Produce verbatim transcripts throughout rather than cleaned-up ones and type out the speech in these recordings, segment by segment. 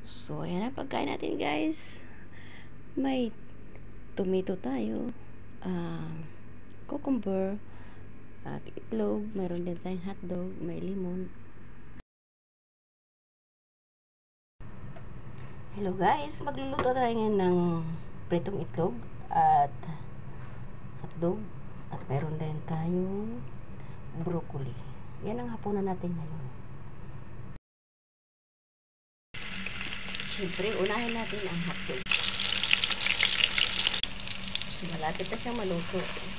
So, ayan na pagkain natin, guys. May tomato tayo, uh, cucumber, at itlog. Mayroon din tayong hotdog, may limon. Hello guys, magluluto tayo ngayon ng pritong itlog at hotdog. At mayroon din tayong broccoli. Yan ang hapunan natin ngayon. Siyempre, unahin natin ang hotdog. So, malapit na siyang maluto.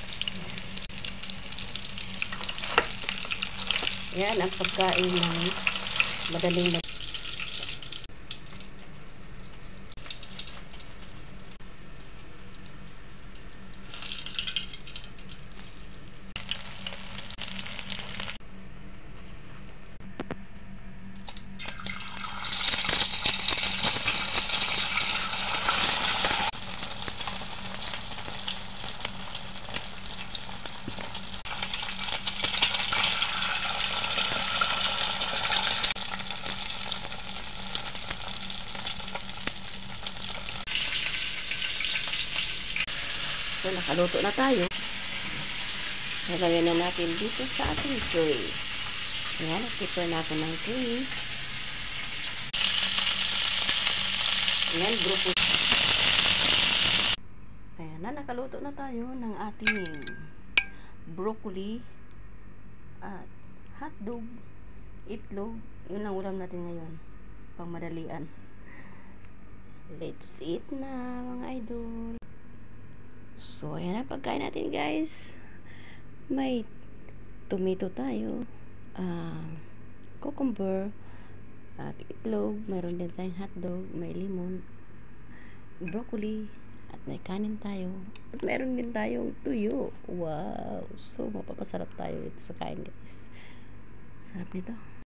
Yan ang pagkain ng madaling na. So, nakaluto na tayo. Lagyan na natin dito sa ating tray. Ayan, nag-prepare na ako ng tray. Ayan, grupo. Ayan na, nakaluto na tayo ng ating broccoli at hotdog, itlog. Yun ang ulam natin ngayon. Pang madalian. Let's eat na, mga idol. So, ayan na pagkain natin, guys. May tomato tayo, uh, cucumber, at itlog. Mayroon din tayong hotdog, may limon, broccoli, at may kanin tayo. At mayroon din tayong tuyo. Wow! So, mapapasarap tayo ito sa kain, guys. Sarap nito.